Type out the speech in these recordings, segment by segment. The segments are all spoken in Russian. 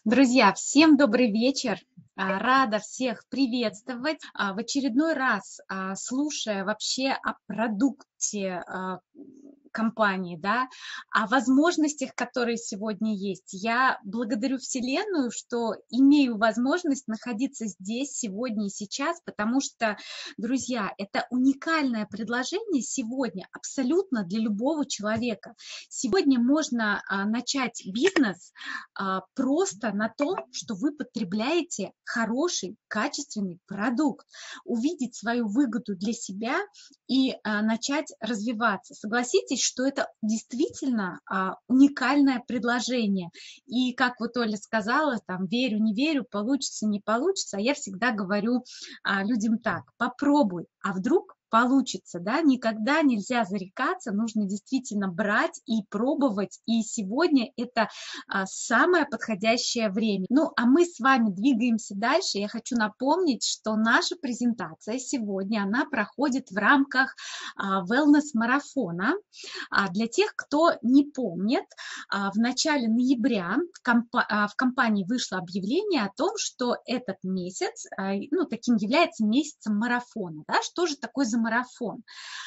Друзья, всем добрый вечер. Рада всех приветствовать. В очередной раз, слушая вообще о продукте компании, да, о возможностях, которые сегодня есть, я благодарю Вселенную, что имею возможность находиться здесь сегодня и сейчас, потому что, друзья, это уникальное предложение сегодня абсолютно для любого человека. Сегодня можно начать бизнес просто на том, что вы потребляете хороший, качественный продукт, увидеть свою выгоду для себя и начать развиваться. Согласитесь, что это действительно уникальное предложение. И как вот Оля сказала, там, верю, не верю, получится, не получится, а я всегда говорю людям так: попробуй, а вдруг получится, да, никогда нельзя зарекаться, нужно действительно брать и пробовать, и сегодня это самое подходящее время. Ну, а мы с вами двигаемся дальше. Я хочу напомнить, что наша презентация сегодня, она проходит в рамках wellness-марафона. Для тех, кто не помнит, в начале ноября в компании вышло объявление о том, что этот месяц, ну, таким является месяцем марафона. Да? Что же такое за марафон?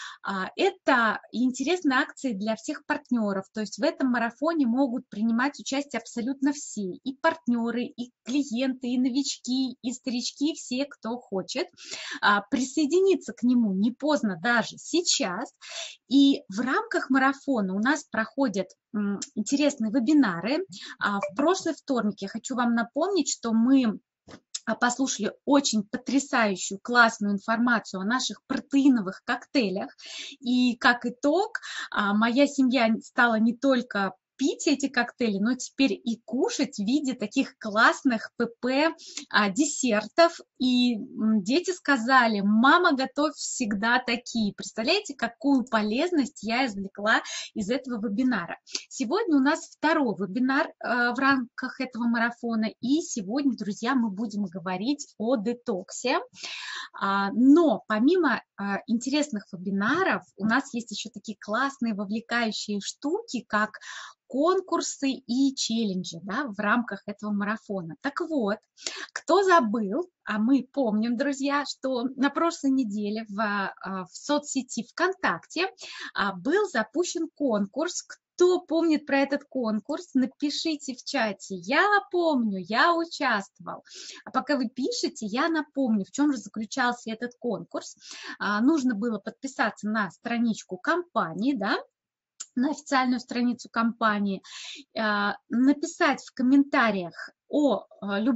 Это интересные акции для всех партнеров, то есть в этом марафоне могут принимать участие абсолютно все, и партнеры, и клиенты, и новички, и старички, все, кто хочет присоединиться к нему. Не поздно даже сейчас. И в рамках марафона у нас проходят интересные вебинары. В прошлый вторник я хочу вам напомнить, что мы послушали очень потрясающую, классную информацию о наших протеиновых коктейлях. И как итог, моя семья стала не только пить эти коктейли, но теперь и кушать в виде таких классных ПП десертов. И дети сказали: мама, готовь всегда такие. Представляете, какую полезность я извлекла из этого вебинара. Сегодня у нас второй вебинар в рамках этого марафона. И сегодня, друзья, мы будем говорить о детоксе. Но помимо интересных вебинаров, у нас есть еще такие классные, вовлекающие штуки, как конкурсы и челленджи, да, в рамках этого марафона. Так вот, кто забыл, а мы помним, друзья, что на прошлой неделе в соцсети ВКонтакте был запущен конкурс. Кто помнит про этот конкурс, напишите в чате: я помню, я участвовал. А пока вы пишете, я напомню, в чем же заключался этот конкурс. Нужно было подписаться на страничку компании, да, на официальную страницу компании, написать в комментариях о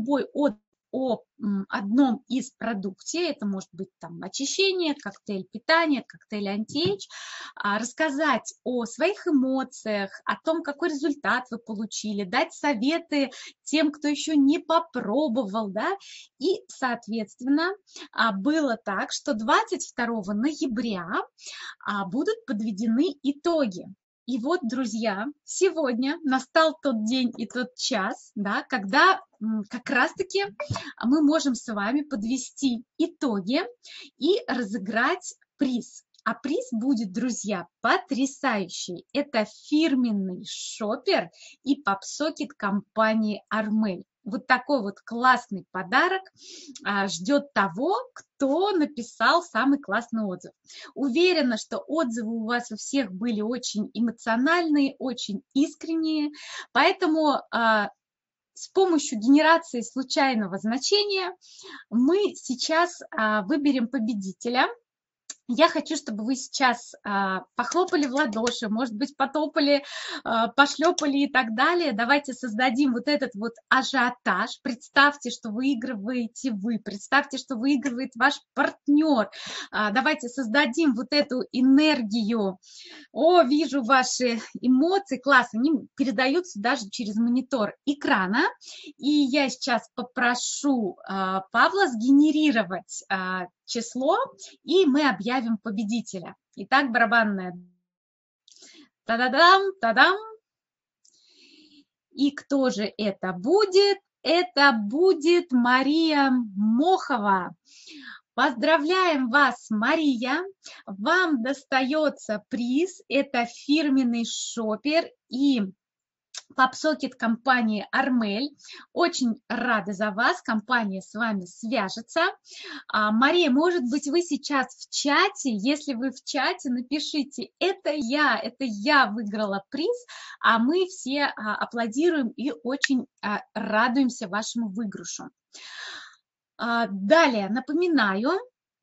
одном из продукте, это может быть там очищение, коктейль питания, коктейль антиэйдж, рассказать о своих эмоциях, о том, какой результат вы получили, дать советы тем, кто еще не попробовал, да, и, соответственно, было так, что 22 ноября будут подведены итоги. И вот, друзья, сегодня настал тот день и тот час, да, когда как раз-таки мы можем с вами подвести итоги и разыграть приз. А приз будет, друзья, потрясающий. Это фирменный шопер и попсокет компании Армель. Вот такой вот классный подарок ждет того, кто написал самый классный отзыв. Уверена, что отзывы у вас у всех были очень эмоциональные, очень искренние, поэтому с помощью генерации случайного значения мы сейчас выберем победителя. Я хочу, чтобы вы сейчас похлопали в ладоши, может быть, потопали, пошлепали и так далее. Давайте создадим вот этот вот ажиотаж. Представьте, что выигрываете вы, представьте, что выигрывает ваш партнер. Давайте создадим вот эту энергию. О, вижу ваши эмоции, класс, они передаются даже через монитор экрана. И я сейчас попрошу Павла сгенерировать число, и мы объявим победителя. Итак, барабанная. Та-да-дам, та-дам. И кто же это будет? Это будет Мария Мохова. Поздравляем вас, Мария! Вам достается приз. Это фирменный шопер и PubSocket компании Армель. Очень рада за вас, компания с вами свяжется. Мария, может быть, вы сейчас в чате, если вы в чате, напишите, это я выиграла приз, а мы все аплодируем и очень радуемся вашему выигрышу. Далее, напоминаю,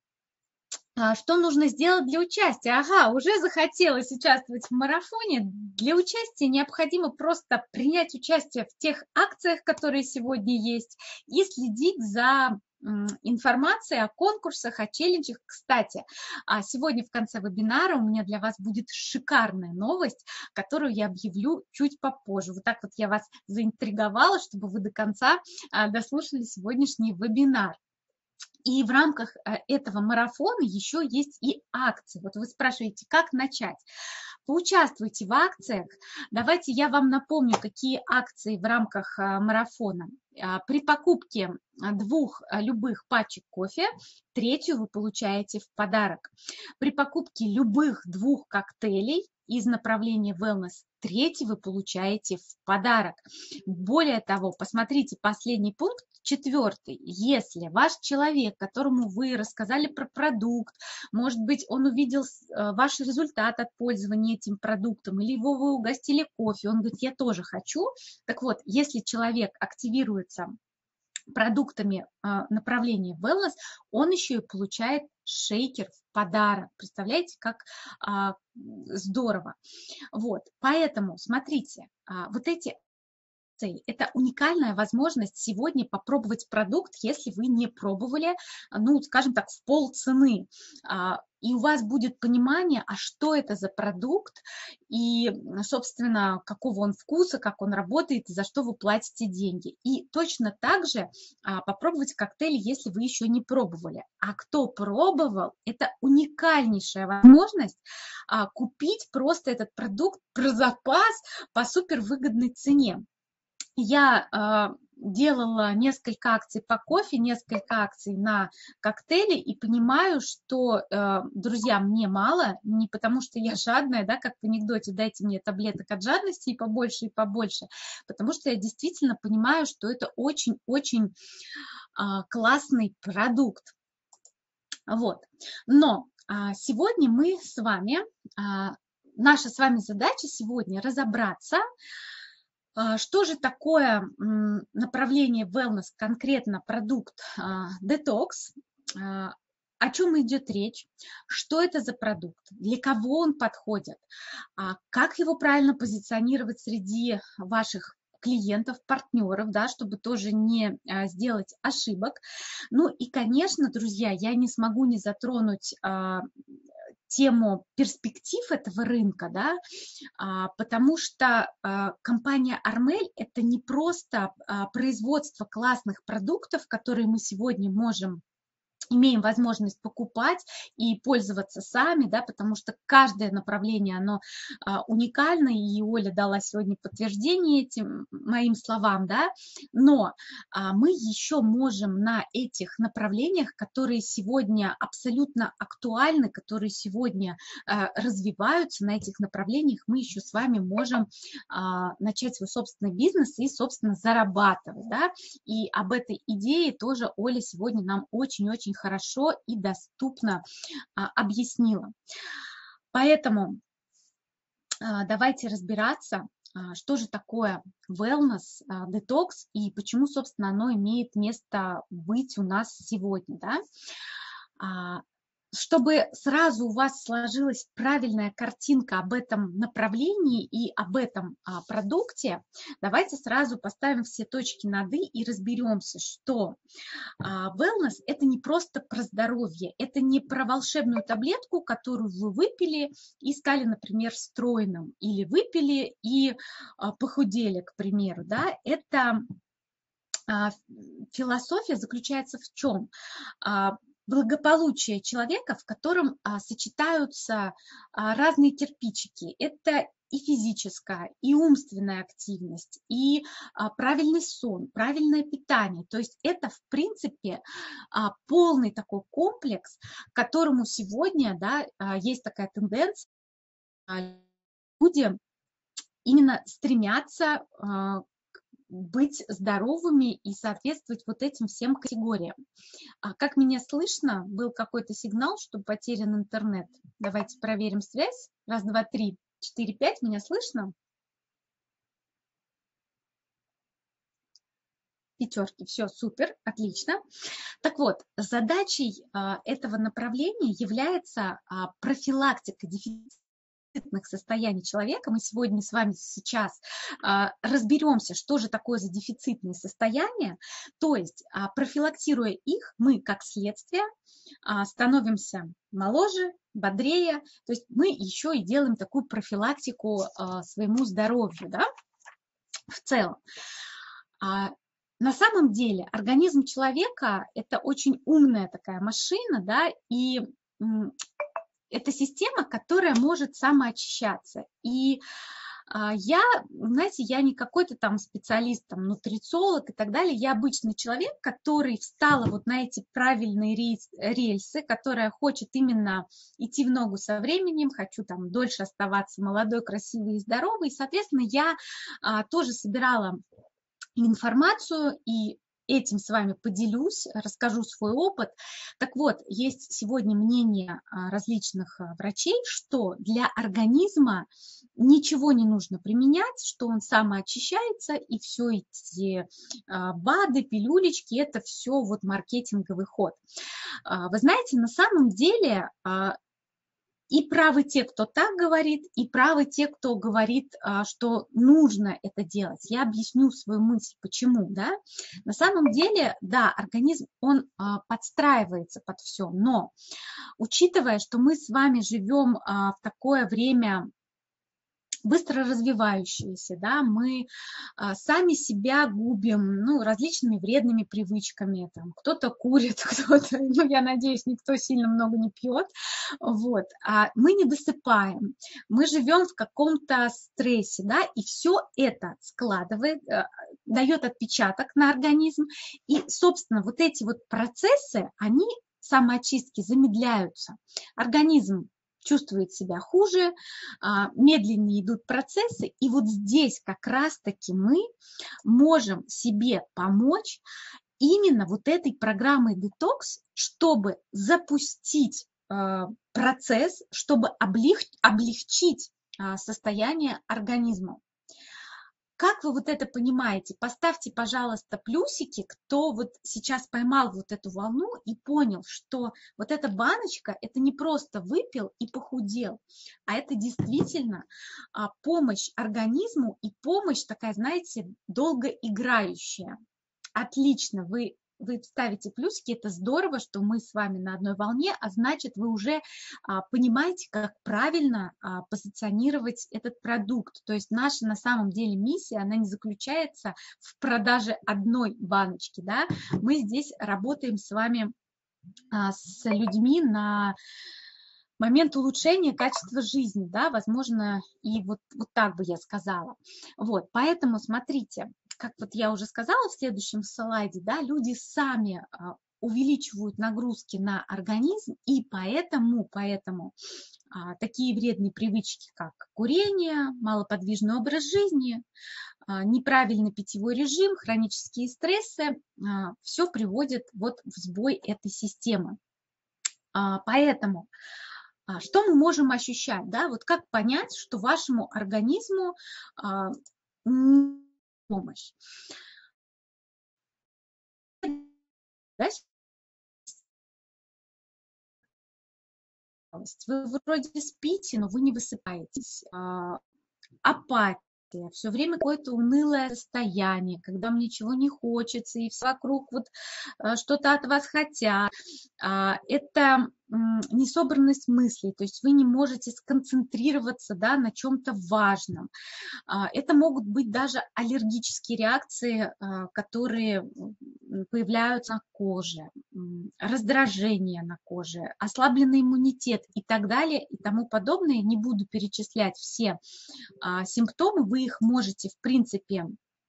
что нужно сделать для участия? Ага, уже захотелось участвовать в марафоне. Для участия необходимо просто принять участие в тех акциях, которые сегодня есть, и следить за информацией о конкурсах, о челленджах. Кстати, сегодня в конце вебинара у меня для вас будет шикарная новость, которую я объявлю чуть попозже. Вот так вот я вас заинтриговала, чтобы вы до конца дослушали сегодняшний вебинар. И в рамках этого марафона еще есть и акции. Вот вы спрашиваете, как начать? Поучаствуйте в акциях. Давайте я вам напомню, какие акции в рамках марафона. При покупке 2 любых пачек кофе, 3-ю вы получаете в подарок. При покупке любых 2 коктейлей из направления wellness, 3-й вы получаете в подарок. Более того, посмотрите последний пункт, 4-й. Если ваш человек, которому вы рассказали про продукт, может быть, он увидел ваш результат от пользования этим продуктом, или его вы угостили кофе, он говорит, я тоже хочу. Так вот, если человек активируется продуктами направления wellness, он еще и получает шейкер в подарок. Представляете, как здорово. Вот, поэтому смотрите, вот эти это уникальная возможность сегодня попробовать продукт, если вы не пробовали, ну, скажем так, в полцены. И у вас будет понимание, а что это за продукт, и, собственно, какого он вкуса, как он работает, и за что вы платите деньги. И точно так же попробовать коктейль, если вы еще не пробовали. А кто пробовал, это уникальнейшая возможность купить просто этот продукт про запас по супервыгодной цене. Я делала несколько акций по кофе, несколько акций на коктейли и понимаю, что, друзья, мне мало, не потому что я жадная, да, как в анекдоте, дайте мне таблеток от жадности и побольше, потому что я действительно понимаю, что это очень-очень классный продукт. Вот. Но сегодня мы с вами, наша с вами задача сегодня разобраться, что же такое направление wellness, конкретно продукт Detox, о чем идет речь, что это за продукт, для кого он подходит, как его правильно позиционировать среди ваших клиентов, партнеров, да, чтобы тоже не сделать ошибок. Ну и, конечно, друзья, я не смогу не затронуть тему перспектив этого рынка, да, потому что компания Армель – это не просто производство классных продуктов, которые мы сегодня имеем возможность покупать и пользоваться сами, да, потому что каждое направление, оно уникально, и Оля дала сегодня подтверждение этим моим словам, да, но мы еще можем на этих направлениях, которые сегодня абсолютно актуальны, которые сегодня развиваются, на этих направлениях мы еще с вами можем начать свой собственный бизнес и, собственно, зарабатывать, да, и об этой идее тоже Оля сегодня нам очень-очень хорошо и доступно объяснила. Поэтому давайте разбираться, что же такое wellness, детокс и почему, собственно, оно имеет место быть у нас сегодня. Да? Чтобы сразу у вас сложилась правильная картинка об этом направлении и об этом продукте, давайте сразу поставим все точки над «и» и разберемся, что wellness – это не просто про здоровье, это не про волшебную таблетку, которую вы выпили и стали, например, стройным, или выпили и похудели, к примеру. Да? Это философия заключается в чем? Благополучие человека, в котором сочетаются разные кирпичики. Это и физическая, и умственная активность, и правильный сон, правильное питание. То есть это, в принципе, полный такой комплекс, к которому сегодня, да, есть такая тенденция, люди именно стремятся быть здоровыми и соответствовать вот этим всем категориям. Как меня слышно? Был какой-то сигнал, что потерян интернет. Давайте проверим связь. Раз, два, три, 4, 5. Меня слышно? Пятерки. Все, супер, отлично. Так вот, задачей этого направления является профилактика дефицитных состояний человека. Мы сегодня с вами сейчас разберемся, что же такое за дефицитные состояния. То есть, профилактируя их, мы, как следствие, становимся моложе, бодрее. То есть мы еще и делаем такую профилактику своему здоровью, да, в целом. На самом деле организм человека – это очень умная такая машина, да, и это система, которая может самоочищаться. И я, знаете, я не какой-то там специалист, там, нутрициолог и так далее, я обычный человек, который встала вот на эти правильные рельсы, которая хочет именно идти в ногу со временем, хочу там дольше оставаться молодой, красивой и здоровой, и, соответственно, я тоже собирала информацию и этим с вами поделюсь, расскажу свой опыт. Так вот, есть сегодня мнение различных врачей, что для организма ничего не нужно применять, что он самоочищается, и все эти БАДы, пилюлечки, это все вот маркетинговый ход. Вы знаете, на самом деле и правы те, кто так говорит, и правы те, кто говорит, что нужно это делать. Я объясню свою мысль, почему. Да? На самом деле, да, организм, он подстраивается под все, но учитывая, что мы с вами живем в такое время быстро развивающиеся, да, мы сами себя губим, ну, различными вредными привычками, там, кто-то курит, кто-то, ну, я надеюсь, никто сильно много не пьет, вот, мы не досыпаем, мы живем в каком-то стрессе, да, и все это складывает, дает отпечаток на организм, и, собственно, вот эти вот процессы, они самоочистки замедляются, организм чувствует себя хуже, медленнее идут процессы, и вот здесь как раз-таки мы можем себе помочь именно вот этой программой детокс, чтобы запустить процесс, чтобы облегчить состояние организма. Как вы вот это понимаете? Поставьте, пожалуйста, плюсики, кто вот сейчас поймал вот эту волну и понял, что вот эта баночка, это не просто выпил и похудел, а это действительно помощь организму и помощь такая, знаете, долгоиграющая. Отлично, вы ставите плюсики, это здорово, что мы с вами на одной волне, а значит, вы уже понимаете, как правильно позиционировать этот продукт. То есть наша на самом деле миссия, она не заключается в продаже одной баночки, да? Мы здесь работаем с вами с людьми на момент улучшения качества жизни, да, возможно, и вот так бы я сказала. Вот, поэтому смотрите, как вот я уже сказала в следующем слайде, да, люди сами увеличивают нагрузки на организм, и поэтому такие вредные привычки, как курение, малоподвижный образ жизни, неправильный питьевой режим, хронические стрессы, все приводит вот в сбой этой системы. Поэтому что мы можем ощущать, да, вот как понять, что вашему организму помощь. Да? Вы вроде спите, но вы не высыпаетесь. Апатия, все время какое-то унылое состояние, когда вам ничего не хочется, и все вокруг вот что-то от вас хотят. Это несобранность мыслей, то есть вы не можете сконцентрироваться, да, на чем-то важном. Это могут быть даже аллергические реакции, которые появляются на коже, раздражение на коже, ослабленный иммунитет и так далее и тому подобное. Не буду перечислять все симптомы, вы их можете, в принципе,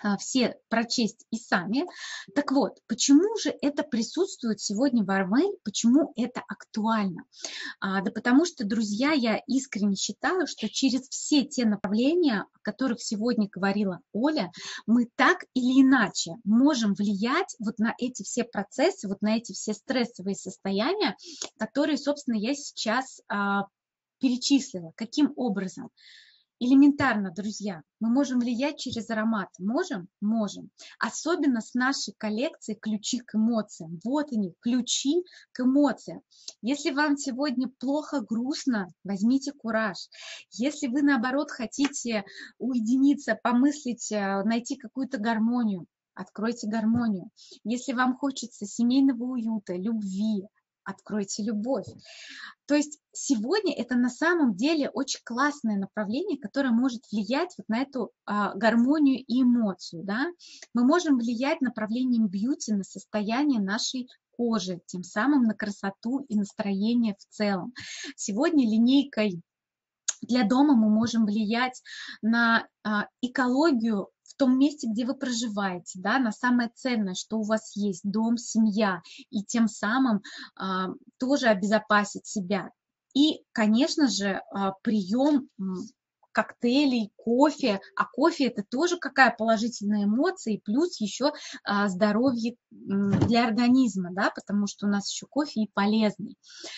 все прочесть и сами. Так вот, почему же это присутствует сегодня в Арвель, почему это актуально? Да потому что, друзья, я искренне считаю, что через все те направления, о которых сегодня говорила Оля, мы так или иначе можем влиять вот на эти все процессы, вот на эти все стрессовые состояния, которые, собственно, я сейчас перечислила. Каким образом? Элементарно, друзья, мы можем влиять через аромат. Можем? Можем. Особенно с нашей коллекцией «Ключи к эмоциям». Вот они, ключи к эмоциям. Если вам сегодня плохо, грустно, возьмите кураж. Если вы, наоборот, хотите уединиться, помыслить, найти какую-то гармонию, откройте гармонию. Если вам хочется семейного уюта, любви, откройте любовь. То есть сегодня это на самом деле очень классное направление, которое может влиять вот на эту гармонию и эмоцию. Да? Мы можем влиять направлением бьюти на состояние нашей кожи, тем самым на красоту и настроение в целом. Сегодня линейкой для дома мы можем влиять на экологию в том месте, где вы проживаете, да, на самое ценное, что у вас есть, дом, семья, и тем самым тоже обезопасить себя. И, конечно же, прием коктейлей, кофе, а кофе это тоже какая положительная эмоция, и плюс еще здоровье для организма, да, потому что у нас еще кофе и полезный.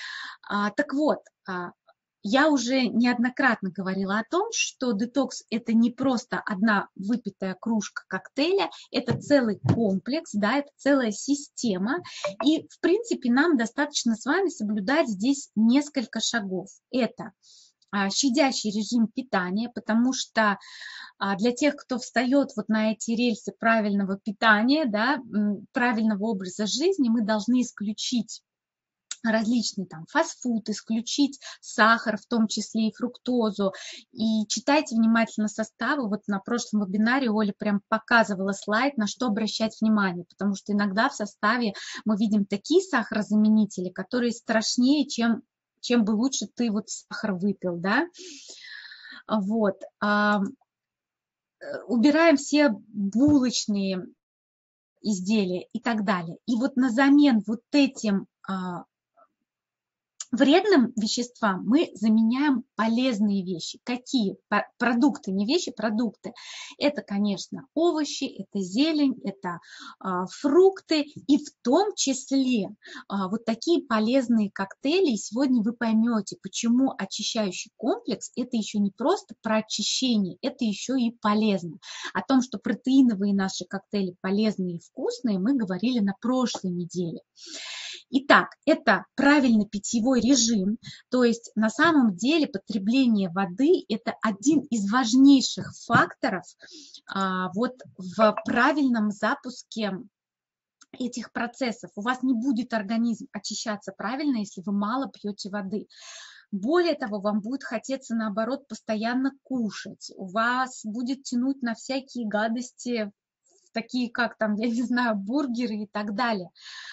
Так вот, я уже неоднократно говорила о том, что детокс – это не просто одна выпитая кружка коктейля, это целый комплекс, да, это целая система. И, в принципе, нам достаточно с вами соблюдать здесь несколько шагов. Это щадящий режим питания, потому что для тех, кто встает вот на эти рельсы правильного питания, да, правильного образа жизни, мы должны исключить различный там фастфуд, исключить сахар, в том числе и фруктозу. И читайте внимательно составы. Вот на прошлом вебинаре Оля прям показывала слайд, на что обращать внимание, потому что иногда в составе мы видим такие сахарозаменители, которые страшнее, чем бы лучше ты вот сахар выпил, да. Вот. Убираем все булочные изделия и так далее. И вот на замен вот этим вредным веществам мы заменяем полезные вещи. Какие? Продукты, не вещи, продукты. Это, конечно, овощи, это зелень, это фрукты и в том числе вот такие полезные коктейли. И сегодня вы поймете, почему очищающий комплекс – это еще не просто про очищение, это еще и полезно. О том, что протеиновые наши коктейли полезные и вкусные, мы говорили на прошлой неделе. Итак, это правильный питьевой режим, то есть на самом деле потребление воды – это один из важнейших факторов вот в правильном запуске этих процессов. У вас не будет организм очищаться правильно, если вы мало пьете воды. Более того, вам будет хотеться, наоборот, постоянно кушать. У вас будет тянуть на всякие гадости, такие как там, я не знаю, бургеры и так далее.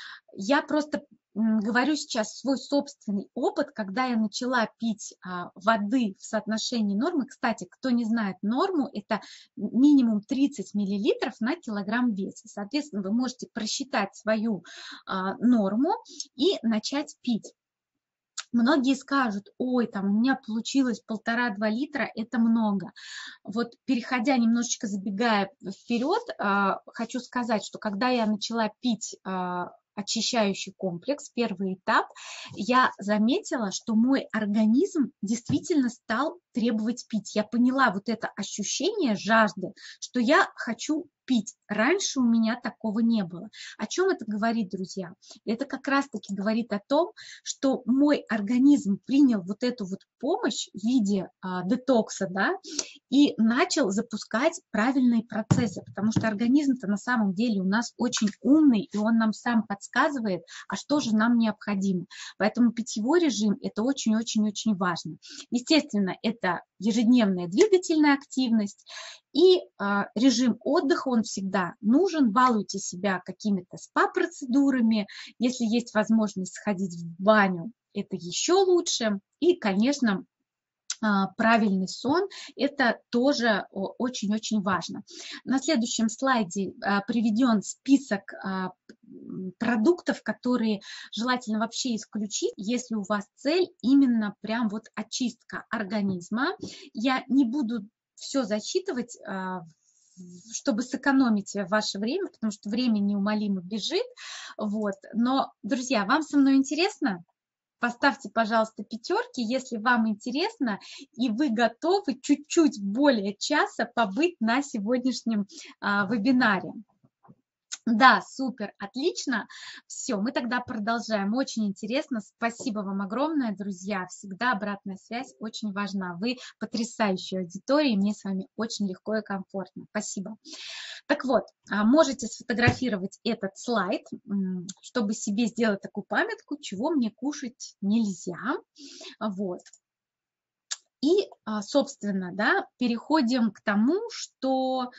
Я просто говорю сейчас свой собственный опыт, когда я начала пить воды в соотношении нормы. Кстати, кто не знает норму, это минимум 30 мл на килограмм веса. Соответственно, вы можете просчитать свою норму и начать пить. Многие скажут: ой, там у меня получилось 1,5-2 литра, это много. Вот переходя, немножечко забегая вперед, хочу сказать, что когда я начала пить очищающий комплекс, первый этап, я заметила, что мой организм действительно стал требовать пить. Я поняла вот это ощущение жажды, что я хочу пить. Раньше у меня такого не было. О чем это говорит, друзья? Это как раз-таки говорит о том, что мой организм принял вот эту вот помощь в виде детокса, да, и начал запускать правильные процессы, потому что организм-то на самом деле у нас очень умный, и он нам сам подсказывает, а что же нам необходимо. Поэтому питьевой режим – это очень-очень-очень важно. Естественно, это ежедневная двигательная активность и режим отдыха, он всегда нужен. Балуйте себя какими-то спа-процедурами, если есть возможность сходить в баню, это еще лучше. И, конечно, правильный сон, это тоже очень-очень важно. На следующем слайде приведен список продуктов, которые желательно вообще исключить, если у вас цель именно прям вот очистка организма. Я не буду все зачитывать, чтобы сэкономить ваше время, потому что время неумолимо бежит. Вот. Но, друзья, вам со мной интересно? Поставьте, пожалуйста, пятерки, если вам интересно, и вы готовы чуть-чуть более часа побыть на сегодняшнем вебинаре. Да, супер, отлично. Все, мы тогда продолжаем. Очень интересно. Спасибо вам огромное, друзья. Всегда обратная связь очень важна. Вы потрясающая аудитория, и мне с вами очень легко и комфортно. Спасибо. Так вот, можете сфотографировать этот слайд, чтобы себе сделать такую памятку, чего мне кушать нельзя. Вот. И, собственно, да, переходим к тому, что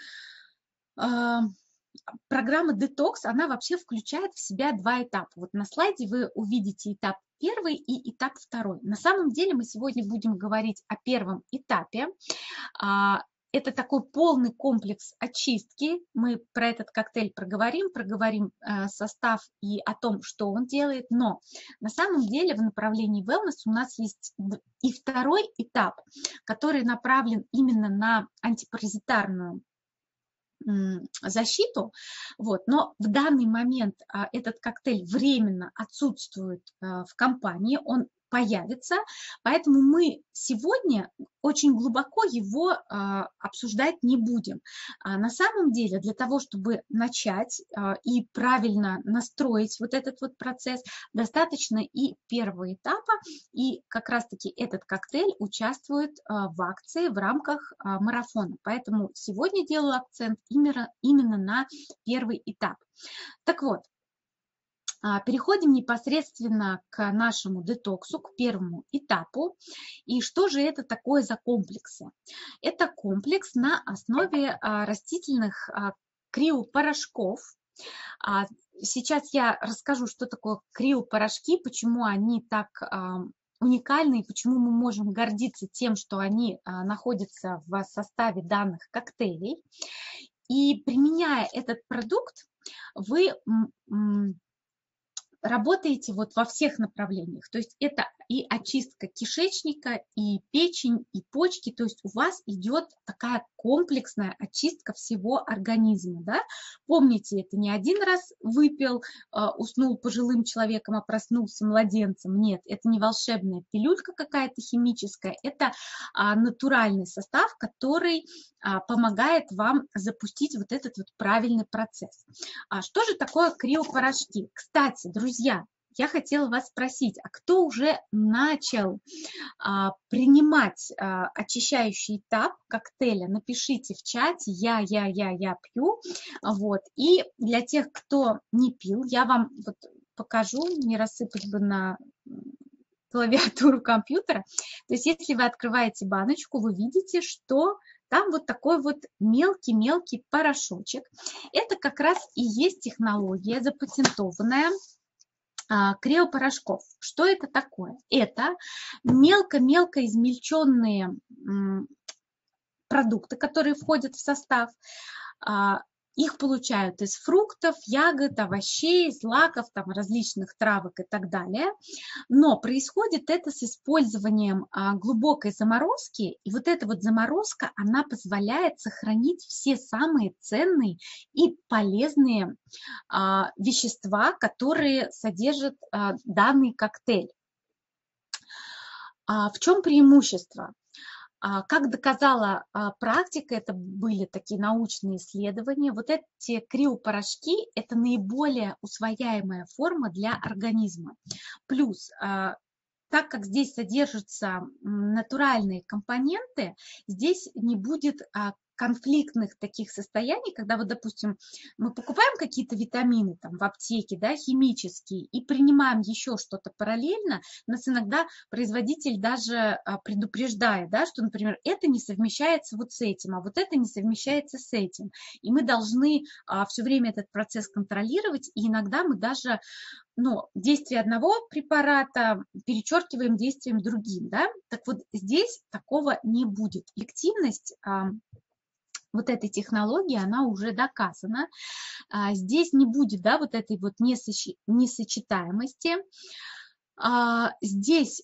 программа Detox, она вообще включает в себя два этапа. Вот на слайде вы увидите этап первый и этап второй. На самом деле мы сегодня будем говорить о первом этапе. Это такой полный комплекс очистки. Мы про этот коктейль проговорим состав и о том, что он делает. Но на самом деле в направлении wellness у нас есть и второй этап, который направлен именно на антипаразитарную защиту, вот, но в данный момент этот коктейль временно отсутствует в компании, он появится, поэтому мы сегодня очень глубоко его обсуждать не будем. На самом деле для того, чтобы начать и правильно настроить вот этот вот процесс, достаточно и первого этапа, и как раз-таки этот коктейль участвует в акции в рамках марафона. Поэтому сегодня делаю акцент именно на первый этап. Так вот, переходим непосредственно к нашему детоксу, к первому этапу. И что же это такое за комплексы? Это комплекс на основе растительных криопорошков. Сейчас я расскажу, что такое криопорошки, почему они так уникальны и почему мы можем гордиться тем, что они находятся в составе данных коктейлей. И применяя этот продукт, вы работаете вот во всех направлениях, то есть это и очистка кишечника, и печень, и почки, то есть у вас идет такая комплексная очистка всего организма, да? Помните, это не один раз выпил, уснул пожилым человеком, а проснулся младенцем, нет, это не волшебная пилюлька какая-то химическая, это натуральный состав, который помогает вам запустить вот этот вот правильный процесс. Что же такое криопорошки? Кстати, друзья, я хотела вас спросить, а кто уже начал принимать очищающий этап коктейля? Напишите в чате я пью. Вот. И для тех, кто не пил, я вам вот покажу, не рассыпать бы на клавиатуру компьютера. То есть если вы открываете баночку, вы видите, что там вот такой вот мелкий-мелкий порошочек. Это как раз и есть технология запатентованная криопорошков. Что это такое? Это мелко-мелко измельченные продукты, которые входят в состав. Их получают из фруктов, ягод, овощей, злаков, там, различных травок и так далее. Но происходит это с использованием глубокой заморозки. И вот эта вот заморозка, она позволяет сохранить все самые ценные и полезные вещества, которые содержит данный коктейль. В чем преимущество? Как доказала практика, это были такие научные исследования, вот эти криопорошки – это наиболее усвояемая форма для организма. Плюс, так как здесь содержатся натуральные компоненты, здесь не будет конфликтных таких состояний, когда вот, допустим, мы покупаем какие-то витамины там в аптеке, да, химические, и принимаем еще что-то параллельно, нас иногда производитель даже предупреждает, да, что, например, это не совмещается вот с этим, а вот это не совмещается с этим. И мы должны все время этот процесс контролировать, и иногда мы даже действие одного препарата перечеркиваем действием другим, да. Так вот здесь такого не будет. Эффективность вот этой технологии, она уже доказана. Здесь не будет, да, вот этой вот несочетаемости. Здесь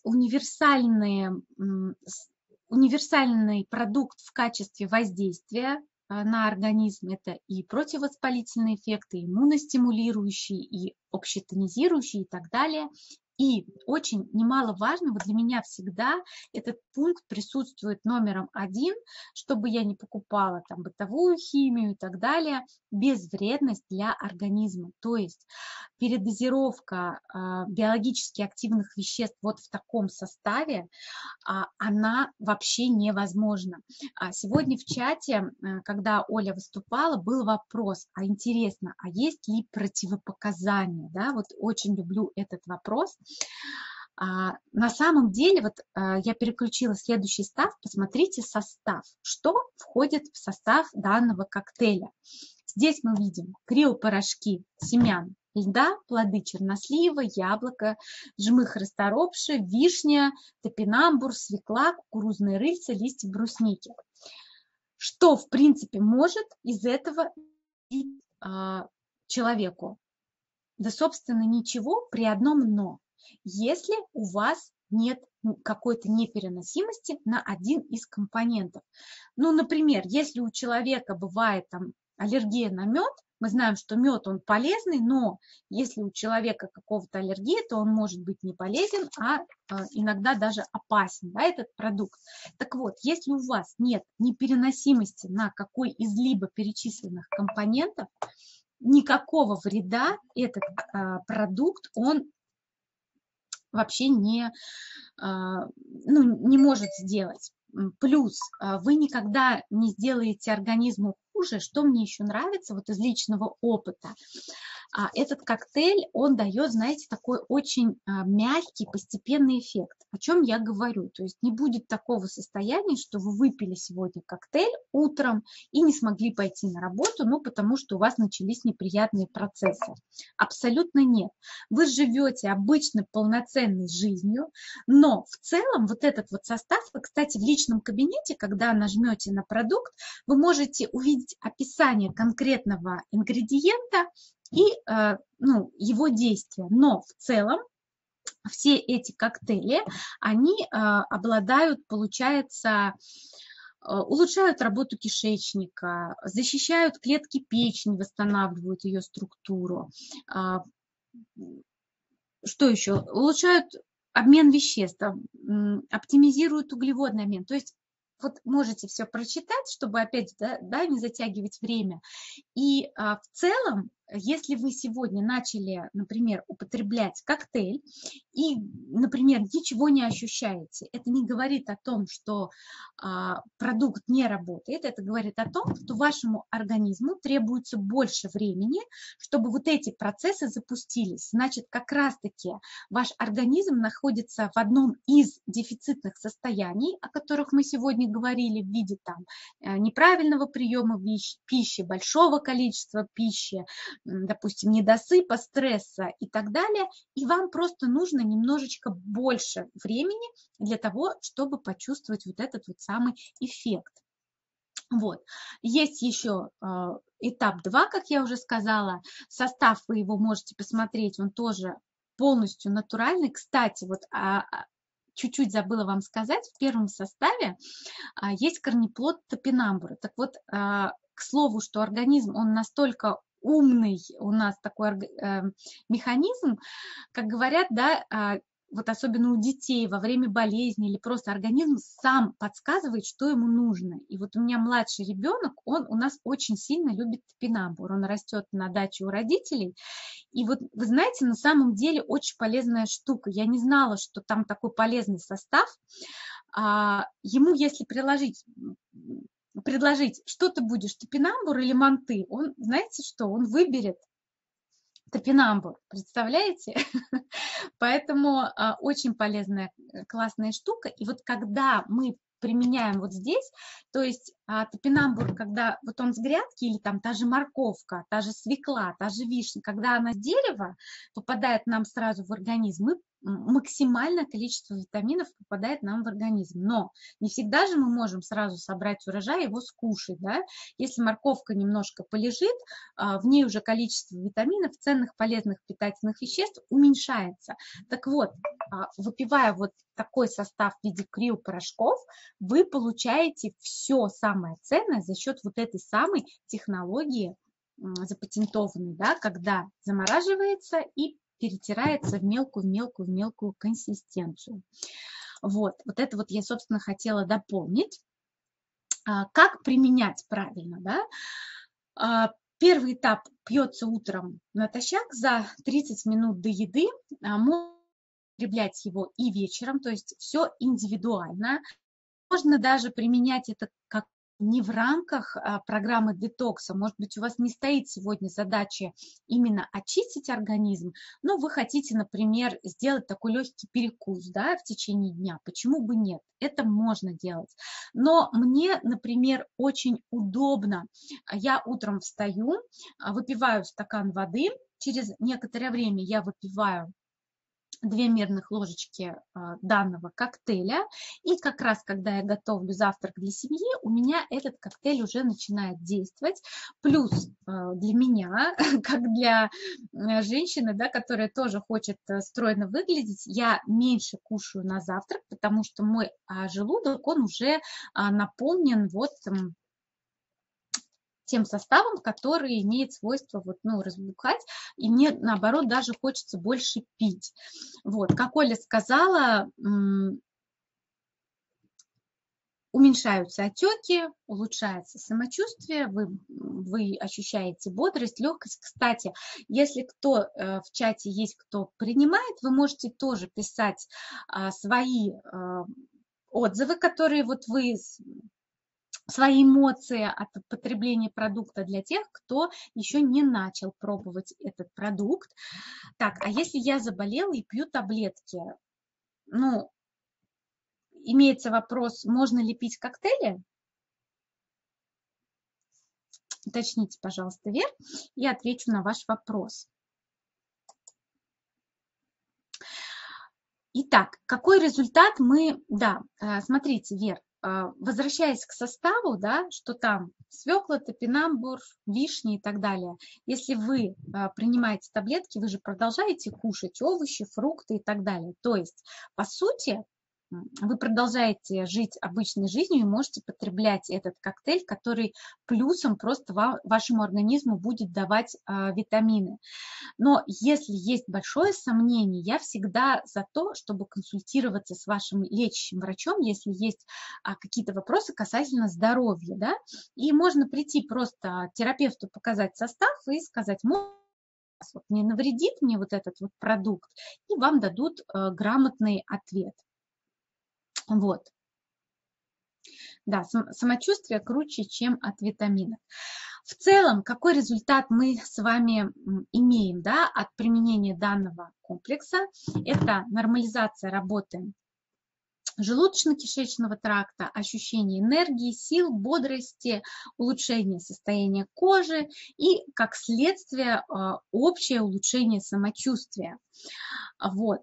универсальный продукт в качестве воздействия на организм. Это и противовоспалительные эффекты, и иммуностимулирующие, и общетонизирующие и так далее. И очень немаловажно, вот для меня всегда этот пункт присутствует номером 1, чтобы я не покупала там бытовую химию и так далее, безвредность для организма. То есть передозировка биологически активных веществ вот в таком составе, она вообще невозможна. Сегодня в чате, когда Оля выступала, был вопрос, интересно, есть ли противопоказания? Да, вот очень люблю этот вопрос. На самом деле, вот я переключила следующий став, посмотрите состав, что входит в состав данного коктейля. Здесь мы видим криопорошки семян льда, плоды чернослива, яблоко, жмых расторопши, вишня, топинамбур, свекла, кукурузные рыльца, листья брусники. Что, в принципе, может из этого человеку? Да, собственно, ничего, при одном но. Если у вас нет какой-то непереносимости на один из компонентов. Например, если у человека бывает там аллергия на мед, мы знаем, что мед он полезный, но если у человека какого-то аллергия, то он может быть не полезен, а иногда даже опасен, да, этот продукт. Так вот, если у вас нет непереносимости на какой из либо перечисленных компонентов, никакого вреда этот продукт он вообще не может сделать. Плюс вы никогда не сделаете организму хуже. Что мне еще нравится вот из личного опыта? Этот коктейль, он дает, знаете, такой очень мягкий, постепенный эффект. О чем я говорю? То есть не будет такого состояния, что вы выпили сегодня коктейль утром и не смогли пойти на работу, потому что у вас начались неприятные процессы. Абсолютно нет. Вы живете обычной полноценной жизнью, но в целом вот этот вот состав, вы, кстати, в личном кабинете, когда нажмете на продукт, вы можете увидеть описание конкретного ингредиента и его действия. Но в целом все эти коктейли, они обладают, получается, улучшают работу кишечника, защищают клетки печени, восстанавливают ее структуру. Что еще? Улучшают обмен веществ, оптимизируют углеводный обмен. То есть вот можете все прочитать, чтобы опять не затягивать время. И в целом, если вы сегодня начали, например, употреблять коктейль и, например, ничего не ощущаете, это не говорит о том, что продукт не работает, это говорит о том, что вашему организму требуется больше времени, чтобы вот эти процессы запустились. Значит, как раз-таки ваш организм находится в одном из дефицитных состояний, о которых мы сегодня говорили, в виде неправильного приема пищи, большого количества пищи, допустим, недосыпа, стресса и так далее, и вам просто нужно немножечко больше времени для того, чтобы почувствовать вот этот вот самый эффект. Вот. Есть еще этап 2, как я уже сказала, состав вы его можете посмотреть, он тоже полностью натуральный. Кстати, вот чуть-чуть забыла вам сказать, в первом составе есть корнеплод топинамбура. Так вот, к слову, что организм, он настолько умный, у нас такой механизм, как говорят, да, вот особенно у детей во время болезни или просто организм сам подсказывает, что ему нужно. И вот у меня младший ребенок, он у нас очень сильно любит топинамбур. Он растет на даче у родителей. И вот вы знаете, на самом деле очень полезная штука. Я не знала, что там такой полезный состав. Ему, если приложить предложить, что ты будешь, топинамбур или манты, он, знаете что, он выберет топинамбур, представляете? Поэтому очень полезная, классная штука. И вот когда мы применяем вот здесь, то есть топинамбур, когда вот он с грядки или там та же морковка, та же свекла, та же вишня, когда она с дерева попадает нам сразу в организм, максимальное количество витаминов попадает нам в организм. Но не всегда же мы можем сразу собрать урожай и его скушать, да? Если морковка немножко полежит, в ней уже количество витаминов, ценных, полезных питательных веществ уменьшается. Так вот, выпивая вот такой состав в виде криопорошков, вы получаете все самое ценное за счет вот этой самой технологии запатентованной, да, когда замораживается и перетирается в мелкую консистенцию. Вот это вот я, собственно, хотела дополнить. Как применять правильно, да? Первый этап пьется утром натощак за 30 минут до еды. Можно употреблять его и вечером, то есть все индивидуально. Можно даже применять это как не в рамках программы детокса. Может быть, у вас не стоит сегодня задача именно очистить организм, но вы хотите, например, сделать такой легкий перекус, да, в течение дня. Почему бы нет? Это можно делать. Но мне, например, очень удобно. Я утром встаю, выпиваю стакан воды, через некоторое время я выпиваю 2 мерных ложечки данного коктейля. И как раз, когда я готовлю завтрак для семьи, у меня этот коктейль уже начинает действовать. Плюс для меня, как для женщины, да, которая тоже хочет стройно выглядеть, я меньше кушаю на завтрак, потому что мой желудок, он уже наполнен вот тем составом, который имеет свойство вот, разбухать, и мне, наоборот, даже хочется больше пить. Вот, как Оля сказала, уменьшаются отеки, улучшается самочувствие, вы ощущаете бодрость, легкость. Кстати, если кто в чате есть, кто принимает, вы можете тоже писать свои отзывы, которые вот вы... свои эмоции от потребления продукта для тех, кто еще не начал пробовать этот продукт. Так, а если я заболела и пью таблетки, имеется вопрос, можно ли пить коктейли? Уточните, пожалуйста, Вер, и отвечу на ваш вопрос. Итак, какой результат мы... Да, смотрите, Вер, возвращаясь к составу, да, что там свекла, топинамбур, вишни и так далее. Если вы принимаете таблетки, вы же продолжаете кушать овощи, фрукты и так далее. То есть, по сути, вы продолжаете жить обычной жизнью и можете потреблять этот коктейль, который плюсом просто вашему организму будет давать витамины. Но если есть большое сомнение, я всегда за то, чтобы консультироваться с вашим лечащим врачом, если есть какие-то вопросы касательно здоровья, да, и можно прийти просто терапевту, показать состав и сказать, вот не навредит мне вот этот вот продукт, и вам дадут грамотный ответ. Вот. Да, самочувствие круче, чем от витаминов. В целом, какой результат мы с вами имеем, да, от применения данного комплекса? Это нормализация работы желудочно-кишечного тракта, ощущение энергии, сил, бодрости, улучшение состояния кожи и, как следствие, общее улучшение самочувствия. Вот.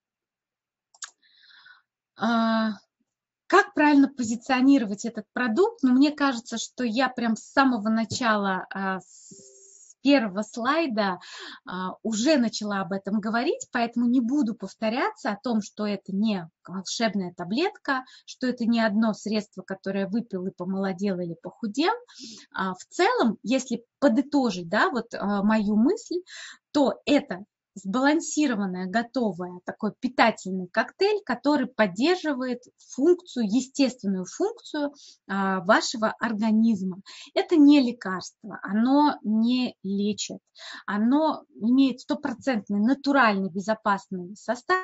Как правильно позиционировать этот продукт? Мне кажется, что я прям с самого начала, с первого слайда уже начала об этом говорить, поэтому не буду повторяться о том, что это не волшебная таблетка, что это не одно средство, которое выпил и помолодел или похудел. В целом, если подытожить, да, вот мою мысль, то это сбалансированная, готовая, такой питательный коктейль, который поддерживает функцию, естественную функцию вашего организма. Это не лекарство, оно не лечит, оно имеет стопроцентный натуральный безопасный состав,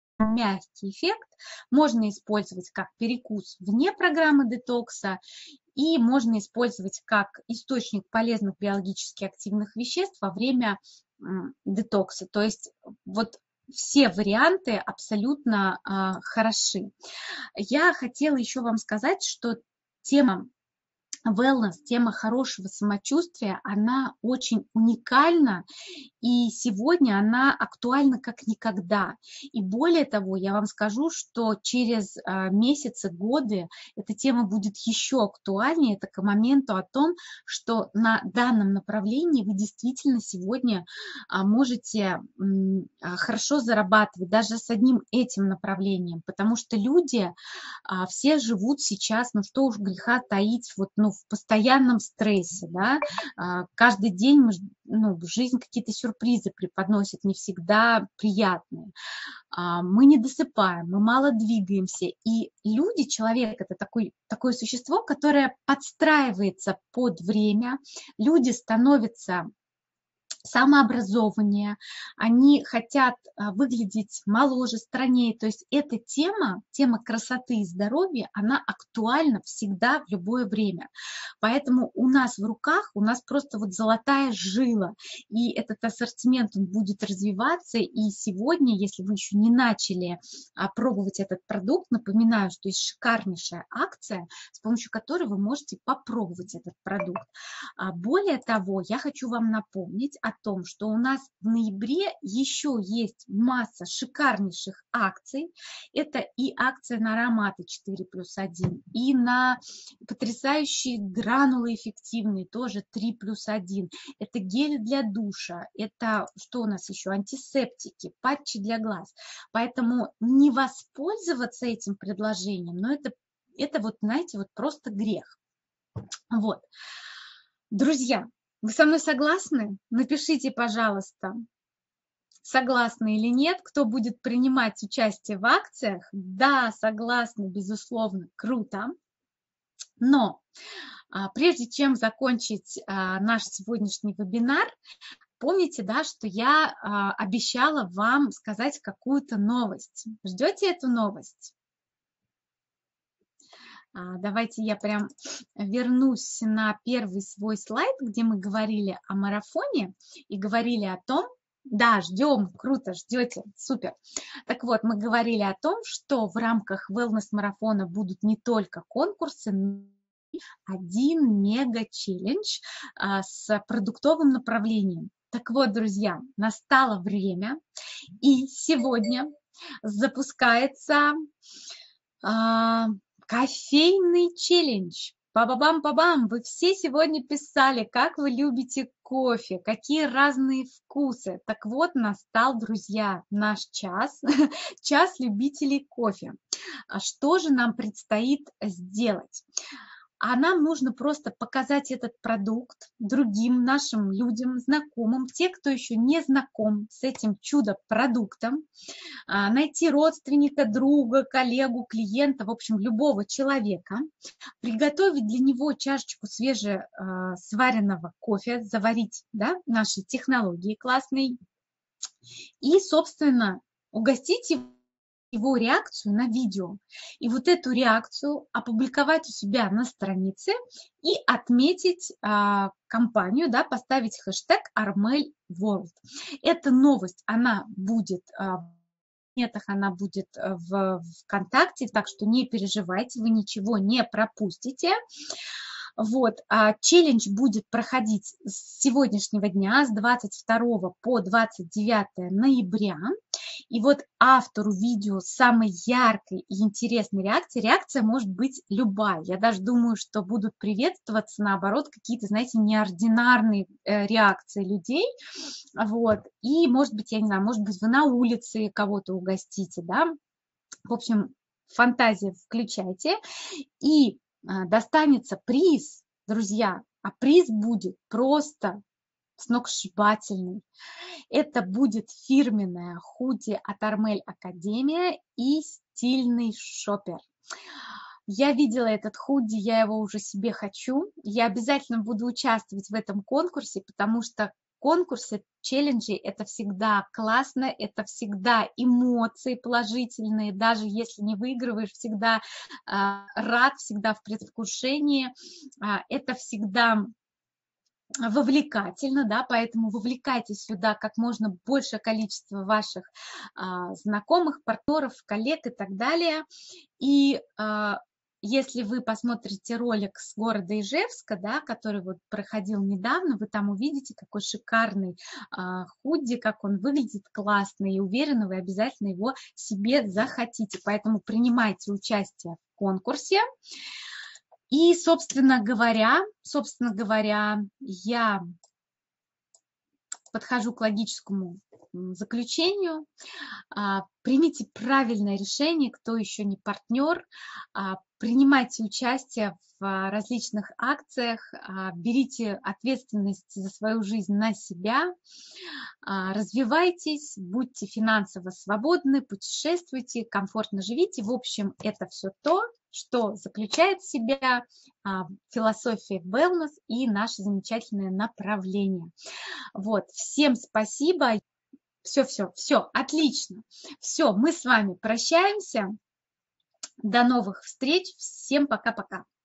мягкий эффект, можно использовать как перекус вне программы детокса и можно использовать как источник полезных биологически активных веществ во время детокса. То есть вот все варианты абсолютно хороши. Я хотела еще вам сказать, что тема wellness, тема хорошего самочувствия, она очень уникальна, и сегодня она актуальна как никогда. И более того, я вам скажу, что через месяцы, годы эта тема будет еще актуальнее. Это к моменту о том, что на данном направлении вы действительно сегодня можете хорошо зарабатывать даже с одним этим направлением, потому что люди все живут сейчас, ну что уж греха таить, вот, ну, в постоянном стрессе, да, каждый день жизнь какие-то сюрпризы преподносит, не всегда приятные. Мы не досыпаем, мы мало двигаемся, и люди, человек – это такое существо, которое подстраивается под время, люди становятся самообразование, они хотят выглядеть моложе, стройнее. То есть эта тема красоты и здоровья, она актуальна всегда в любое время. Поэтому у нас в руках, у нас просто вот золотая жила, и этот ассортимент, он будет развиваться. И сегодня, если вы еще не начали пробовать этот продукт, напоминаю, что есть шикарнейшая акция, с помощью которой вы можете попробовать этот продукт. Более того, я хочу вам напомнить о том, что у нас в ноябре еще есть масса шикарнейших акций. Это и акция на ароматы 4+1, и на потрясающие гранулы эффективные, тоже 3+1. Это гели для душа, это что у нас еще? Антисептики, патчи для глаз. Поэтому не воспользоваться этим предложением, но это вот, знаете, вот просто грех. Вот. Друзья, вы со мной согласны? Напишите, пожалуйста, согласны или нет, кто будет принимать участие в акциях. Да, согласны, безусловно, круто. Но прежде чем закончить наш сегодняшний вебинар, помните, да, что я обещала вам сказать какую-то новость. Ждете эту новость? Давайте я прям вернусь на первый свой слайд, где мы говорили о марафоне и говорили о том, да, ждем, круто, ждете, супер. Так вот, мы говорили о том, что в рамках wellness-марафона будут не только конкурсы, но и один мега-челлендж с продуктовым направлением. Так вот, друзья, настало время, и сегодня запускается кофейный челлендж. Ба-ба-бам-ба-бам! Вы все сегодня писали, как вы любите кофе, какие разные вкусы. Так вот, настал, друзья, наш час, час любителей кофе. Что же нам предстоит сделать? А нам нужно просто показать этот продукт другим нашим людям, знакомым, те, кто еще не знаком с этим чудо-продуктом, найти родственника, друга, коллегу, клиента, в общем, любого человека, приготовить для него чашечку свежесваренного кофе, заварить, да, нашей технологии классной и, собственно, угостить его реакцию на видео. И вот эту реакцию опубликовать у себя на странице и отметить компанию, да, поставить хэштег Armel World. Эта новость, она будет она будет в ВКонтакте, так что не переживайте, вы ничего не пропустите. Вот, челлендж будет проходить с сегодняшнего дня, с 22 по 29 ноября. И вот автору видео с самой яркой и интересной реакция может быть любая. Я даже думаю, что будут приветствоваться, наоборот, какие-то, знаете, неординарные реакции людей. Вот. И, может быть, я не знаю, может быть, вы на улице кого-то угостите, да. В общем, фантазию включайте. И достанется приз, друзья, а приз будет просто сногсшибательный. Это будет фирменная худи от Armel Академия и стильный шопер. Я видела этот худи, я его уже себе хочу. Я обязательно буду участвовать в этом конкурсе, потому что конкурсы, челленджи – это всегда классно, это всегда эмоции положительные, даже если не выигрываешь, всегда рад, всегда в предвкушении, это всегда вовлекательно, да, поэтому вовлекайте сюда как можно большее количество ваших знакомых, партнеров, коллег и так далее. И если вы посмотрите ролик с города Ижевска, да, который вот проходил недавно, вы там увидите, какой шикарный худи, как он выглядит классно, и уверена, вы обязательно его себе захотите. Поэтому принимайте участие в конкурсе. И, собственно говоря, я подхожу к логическому заключению. Примите правильное решение, кто еще не партнер, принимайте участие в различных акциях, берите ответственность за свою жизнь на себя, развивайтесь, будьте финансово свободны, путешествуйте, комфортно живите. В общем, это все то, что заключает в себя философия wellness и наше замечательное направление. Вот, всем спасибо. Все, отлично. Все, мы с вами прощаемся. До новых встреч. Всем пока-пока.